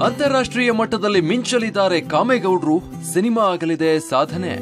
ಅಂತಾರಾಷ್ಟ್ರೀಯ ಮಟ್ಟದಲ್ಲಿ ಮಿಂಚಲಿದ್ದಾರೆ ಕಾಮೇಗೌಡರು. ಸಿನಿಮಾ ಆಗಲಿದೆ ಸಾಧನೆ.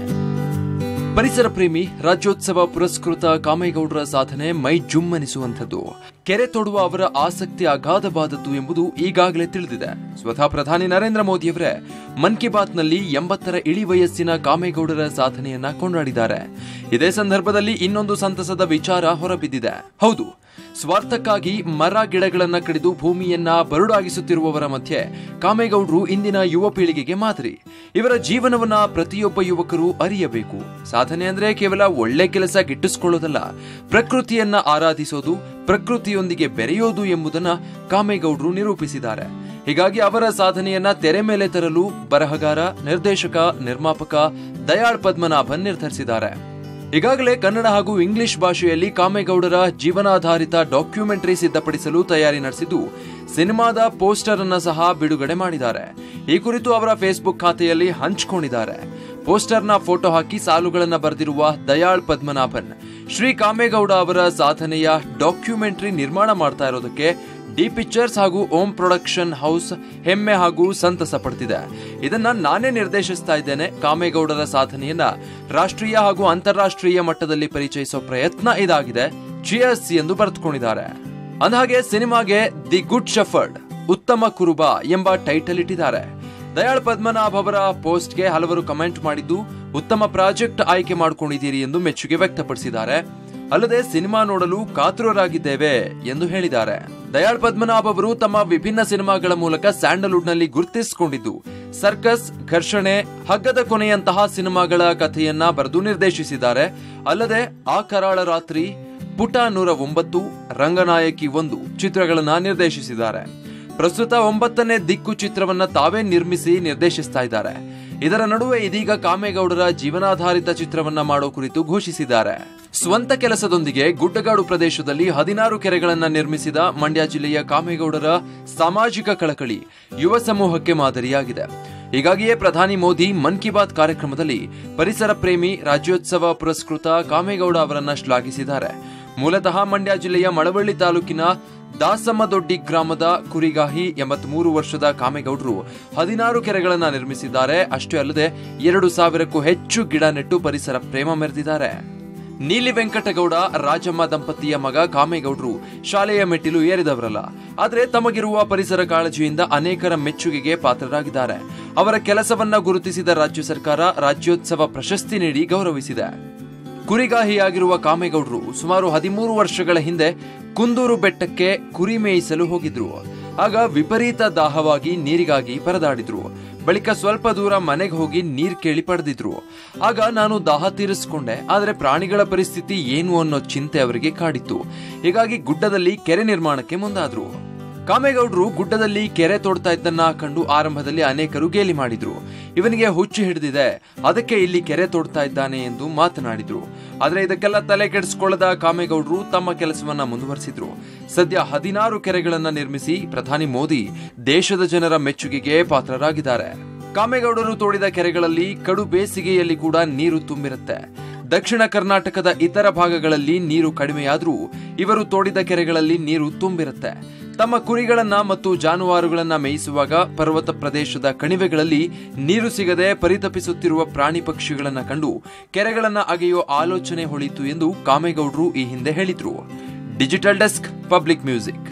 ಪರಿಸರ ಪ್ರೇಮಿ ರಾಜ್ಯೋತ್ಸವ ಪುರಸ್ಕೃತ ಕಾಮೇಗೌಡರ ಸಾಧನೆ ಮೈ ಜುಮ್ಮನಿಸುವಂಥದ್ದು. ಕೆರೆ ತೊಡುವ ಅವರ ಆಸಕ್ತಿ ಅಗಾಧವಾದದ್ದು ಎಂಬುದು ಈಗಾಗಲೇ ತಿಳಿದಿದೆ. ಸ್ವತಃ ಪ್ರಧಾನಿ ನರೇಂದ್ರ ಮೋದಿಯವರೇ ಮನ್ ಕಿ ಬಾತ್ನಲ್ಲಿ 80ರ ಇಳಿ ವಯಸ್ಸಿನ ಕಾಮೇಗೌಡರ ಸಾಧನೆಯನ್ನ ಕೊಂಡಾಡಿದ್ದಾರೆ. ಇದೇ ಸಂದರ್ಭದಲ್ಲಿ ಇನ್ನೊಂದು ಸಂತಸದ ವಿಚಾರ ಹೊರಬಿದ್ದಿದೆ. ಹೌದು, ಸ್ವಾರ್ಥಕ್ಕಾಗಿ ಮರ ಗಿಡಗಳನ್ನ ಕಡಿದು ಭೂಮಿಯನ್ನ ಬರಡಾಗಿಸುತ್ತಿರುವವರ ಮಧ್ಯೆ ಕಾಮೇಗೌಡರು ಇಂದಿನ ಯುವ ಪೀಳಿಗೆಗೆ ಮಾದರಿ. ಇವರ ಜೀವನವನ್ನ ಪ್ರತಿಯೊಬ್ಬ ಯುವಕರು ಅರಿಯಬೇಕು. ಸಾಧನೆ ಅಂದ್ರೆ ಕೇವಲ ಒಳ್ಳೆ ಕೆಲಸ ಗಿಟ್ಟಿಸಿಕೊಳ್ಳೋದಲ್ಲ, ಪ್ರಕೃತಿಯನ್ನ ಆರಾಧಿಸೋದು, ಪ್ರಕೃತಿಯೊಂದಿಗೆ ಬೆರೆಯೋದು ಎಂಬುದನ್ನ ಕಾಮೇಗೌಡರು ನಿರೂಪಿಸಿದ್ದಾರೆ. ಹೀಗಾಗಿ ಅವರ ಸಾಧನೆಯನ್ನ ತೆರೆ ಮೇಲೆ ತರಲು ಬರಹಗಾರ, ನಿರ್ದೇಶಕ, ನಿರ್ಮಾಪಕ ದಯಾಳ್ ಪದ್ಮನಾಭನ್ ನಿರ್ಧರಿಸಿದ್ದಾರೆ. ಈಗಾಗಲೇ ಕನ್ನಡ ಹಾಗೂ ಇಂಗ್ಲಿಷ್ ಭಾಷೆಯಲ್ಲಿ ಕಾಮೇಗೌಡರ ಜೀವನಾಧಾರಿತ ಡಾಕ್ಯುಮೆಂಟರಿ ಸಿದ್ಧಪಡಿಸಲು ತಯಾರಿ ನಡೆಸಿದ್ದು, ಸಿನಿಮಾದ ಪೋಸ್ಟರ್ ಅನ್ನ ಸಹ ಬಿಡುಗಡೆ ಮಾಡಿದ್ದಾರೆ. ಈ ಕುರಿತು ಅವರ ಫೇಸ್ಬುಕ್ ಖಾತೆಯಲ್ಲಿ ಹಂಚಿಕೊಂಡಿದ್ದಾರೆ. ಪೋಸ್ಟರ್ನ ಫೋಟೋ ಹಾಕಿ ಸಾಲುಗಳನ್ನ ಬರೆದಿರುವ ದಯಾಳ್ ಪದ್ಮನಾಭನ್, ಶ್ರೀ ಕಾಮೇಗೌಡ ಅವರ ಸಾಧನೆಯ ಡಾಕ್ಯುಮೆಂಟರಿ ನಿರ್ಮಾಣ ಮಾಡ್ತಾ ಇರೋದಕ್ಕೆ ಡಿ ಪಿಕ್ಚರ್ಸ್ ಹಾಗೂ ಓಂ ಪ್ರೊಡಕ್ಷನ್ ಹೌಸ್ ಹೆಮ್ಮೆ ಹಾಗೂ ಸಂತಸ ಪಡ್ತಿದೆ. ಇದನ್ನ ನಾನೇ ನಿರ್ದೇಶಿಸ್ತಾ ಇದ್ದೇನೆ. ಕಾಮೇಗೌಡರ ಸಾಧನೆಯನ್ನ ರಾಷ್ಟ್ರೀಯ ಹಾಗೂ ಅಂತಾರಾಷ್ಟ್ರೀಯ ಮಟ್ಟದಲ್ಲಿ ಪರಿಚಯಿಸೋ ಪ್ರಯತ್ನ ಇದಾಗಿದೆ. ಚಿಯರ್ಸ್ ಎಂದು ಬರೆದುಕೊಂಡಿದ್ದಾರೆ. ಅಂದಹಾಗೆ ಸಿನಿಮಾಗೆ ದಿ ಗುಡ್ ಶೆಫರ್ಡ್, ಉತ್ತಮ ಕುರುಬ ಎಂಬ ಟೈಟಲ್ ಇಟ್ಟಿದ್ದಾರೆ. ದಯಾಳ್ ಪದ್ಮನಾಭ್ ಅವರ ಪೋಸ್ಟ್ಗೆ ಹಲವರು ಕಮೆಂಟ್ ಮಾಡಿದ್ದು, ಉತ್ತಮ ಪ್ರಾಜೆಕ್ಟ್ ಆಯ್ಕೆ ಮಾಡಿಕೊಂಡಿದ್ದೀರಿ ಎಂದು ಮೆಚ್ಚುಗೆ ವ್ಯಕ್ತಪಡಿಸಿದ್ದಾರೆ. ಅಲ್ಲದೆ ಸಿನಿಮಾ ನೋಡಲು ಕಾತುರರಾಗಿದ್ದೇವೆ ಎಂದು ಹೇಳಿದ್ದಾರೆ. ದಯಾಳ್ ಪದ್ಮನಾಭ್ ಅವರು ತಮ್ಮ ವಿಭಿನ್ನ ಸಿನಿಮಾಗಳ ಮೂಲಕ ಸ್ಯಾಂಡಲ್ವುಡ್ ನಲ್ಲಿ ಗುರುತಿಸಿಕೊಂಡಿದ್ದು, ಸರ್ಕಸ್, ಘರ್ಷಣೆ, ಹಗ್ಗದ ಕೊನೆಯಂತಹ ಸಿನಿಮಾಗಳ ಕಥೆಯನ್ನ ಬರೆದು ನಿರ್ದೇಶಿಸಿದ್ದಾರೆ. ಅಲ್ಲದೆ ಆ ಕರಾಳ ರಾತ್ರಿ, ಪುಟ 109, ರಂಗನಾಯಕಿ 1 ಚಿತ್ರಗಳನ್ನ ನಿರ್ದೇಶಿಸಿದ್ದಾರೆ. ಪ್ರಸ್ತುತ 9ನೇ ದಿಕ್ಕು ಚಿತ್ರವನ್ನ ತಾವೇ ನಿರ್ಮಿಸಿ ನಿರ್ದೇಶಿಸ್ತಾ ಇದ್ದಾರೆ. ಇದರ ನಡುವೆ ಇದೀಗ ಕಾಮೇಗೌಡರ ಜೀವನಾಧಾರಿತ ಚಿತ್ರವನ್ನ ಮಾಡೋ ಕುರಿತು ಘೋಷಿಸಿದ್ದಾರೆ. ಸ್ವಂತ ಕೆಲಸದೊಂದಿಗೆ ಗುಡ್ಡಗಾಡು ಪ್ರದೇಶದಲ್ಲಿ 16 ಕೆರೆಗಳನ್ನ ನಿರ್ಮಿಸಿದ ಮಂಡ್ಯ ಜಿಲ್ಲೆಯ ಕಾಮೇಗೌಡರ ಸಾಮಾಜಿಕ ಕಳಕಳಿ ಯುವ ಸಮೂಹಕ್ಕೆ ಮಾದರಿಯಾಗಿದೆ. ಹೀಗಾಗಿಯೇ ಪ್ರಧಾನಿ ಮೋದಿ ಮನ್ ಕಿ ಬಾತ್ ಕಾರ್ಯಕ್ರಮದಲ್ಲಿ ಪರಿಸರ ಪ್ರೇಮಿ ರಾಜ್ಯೋತ್ಸವ ಪುರಸ್ಕೃತ ಕಾಮೇಗೌಡ ಅವರನ್ನ ಶ್ಲಾಘಿಸಿದ್ದಾರೆ. ಮೂಲತಃ ಮಂಡ್ಯ ಜಿಲ್ಲೆಯ ಮಳವಳ್ಳಿ ತಾಲೂಕಿನ ದಾಸಮ್ಮದೊಡ್ಡಿ ಗ್ರಾಮದ ಕುರಿಗಾಹಿ 83 ವರ್ಷದ ಕಾಮೇಗೌಡರು 16 ಕೆರೆಗಳನ್ನ ನಿರ್ಮಿಸಿದ್ದಾರೆ. ಅಷ್ಟೇ ಅಲ್ಲದೆ 2000ಕ್ಕೂ ಹೆಚ್ಚು ಗಿಡ ನೆಟ್ಟು ಪರಿಸರ ಪ್ರೇಮ ಮೆರೆದಿದ್ದಾರೆ. ನೀಲಿ ವೆಂಕಟಗೌಡ, ರಾಜಮ್ಮ ದಂಪತಿಯ ಮಗ ಕಾಮೇಗೌಡರು ಶಾಲೆಯ ಮೆಟ್ಟಿಲು ಏರಿದವರಲ್ಲ. ಆದರೆ ತಮಗಿರುವ ಪರಿಸರ ಕಾಳಜಿಯಿಂದ ಅನೇಕರ ಮೆಚ್ಚುಗೆಗೆ ಪಾತ್ರರಾಗಿದ್ದಾರೆ. ಅವರ ಕೆಲಸವನ್ನ ಗುರುತಿಸಿದ ರಾಜ್ಯ ಸರ್ಕಾರ ರಾಜ್ಯೋತ್ಸವ ಪ್ರಶಸ್ತಿ ನೀಡಿ ಗೌರವಿಸಿದೆ. ಕುರಿಗಾಹಿಯಾಗಿರುವ ಕಾಮೇಗೌಡರು ಸುಮಾರು 13 ವರ್ಷಗಳ ಹಿಂದೆ ಕುಂದೂರು ಬೆಟ್ಟಕ್ಕೆ ಕುರಿ ಮೇಯಿಸಲು ಹೋಗಿದ್ರು. ಆಗ ವಿಪರೀತ ದಾಹವಾಗಿ ನೀರಿಗಾಗಿ ಪರದಾಡಿದ್ರು. ಬಳಿಕ ಸ್ವಲ್ಪ ದೂರ ಮನೆಗೆ ಹೋಗಿ ನೀರ್ ಕೇಳಿ ಪಡೆದಿದ್ರು. ಆಗ ನಾನು ದಾಹ ತೀರಿಸಿಕೊಂಡೆ. ಆದರೆ ಪ್ರಾಣಿಗಳ ಪರಿಸ್ಥಿತಿ ಏನು ಅನ್ನೋ ಚಿಂತೆ ಅವರಿಗೆ ಕಾಡಿತ್ತು. ಹೀಗಾಗಿ ಗುಡ್ಡದಲ್ಲಿ ಕೆರೆ ನಿರ್ಮಾಣಕ್ಕೆ ಮುಂದಾದ್ರು. ಕಾಮೇಗೌಡರು ಗುಡ್ಡದಲ್ಲಿ ಕೆರೆ ತೋಡ್ತಾ ಇದ್ದನ್ನ ಕಂಡು ಆರಂಭದಲ್ಲಿ ಅನೇಕರು ಗೇಲಿ ಮಾಡಿದ್ರು. ಇವನಿಗೆ ಹುಚ್ಚು ಹಿಡಿದಿದೆ, ಅದಕ್ಕೆ ಇಲ್ಲಿ ಕೆರೆ ತೋಡ್ತಾ ಇದ್ದಾನೆ ಎಂದು ಮಾತನಾಡಿದ್ರು. ಆದ್ರೆ ಇದಕ್ಕೆಲ್ಲ ತಲೆ ಕೆಡಿಸಿಕೊಳ್ಳದ ಕಾಮೇಗೌಡರು ತಮ್ಮ ಕೆಲಸವನ್ನ ಮುಂದುವರೆಸಿದ್ರು. ಸದ್ಯ 16 ಕೆರೆಗಳನ್ನ ನಿರ್ಮಿಸಿ ಪ್ರಧಾನಿ ಮೋದಿ ದೇಶದ ಜನರ ಮೆಚ್ಚುಗೆಗೆ ಪಾತ್ರರಾಗಿದ್ದಾರೆ. ಕಾಮೇಗೌಡರು ತೋಡಿದ ಕೆರೆಗಳಲ್ಲಿ ಕಡು ಬೇಸಿಗೆಯಲ್ಲಿ ಕೂಡ ನೀರು ತುಂಬಿರುತ್ತೆ. ದಕ್ಷಿಣ ಕರ್ನಾಟಕದ ಇತರ ಭಾಗಗಳಲ್ಲಿ ನೀರು ಕಡಿಮೆಯಾದ್ರೂ ಇವರು ತೋಡಿದ ಕೆರೆಗಳಲ್ಲಿ ನೀರು ತುಂಬಿರುತ್ತೆ. ತಮ್ಮ ಕುರಿಗಳನ್ನ ಮತ್ತು ಜಾನುವಾರುಗಳನ್ನ ಮೇಯಿಸುವಾಗ ಪರ್ವತ ಪ್ರದೇಶದ ಕಣಿವೆಗಳಲ್ಲಿ ನೀರು ಸಿಗದೆ ಪರಿತಪಿಸುತ್ತಿರುವ ಪ್ರಾಣಿ ಪಕ್ಷಿಗಳನ್ನ ಕಂಡು ಕೆರೆಗಳನ್ನ ಅಗೆಯೋ ಆಲೋಚನೆ ಹೊಳಿತು ಎಂದು ಕಾಮೇಗೌಡರು ಈ ಹಿಂದೆ ಹೇಳಿದ್ರು. Digital desk, public music.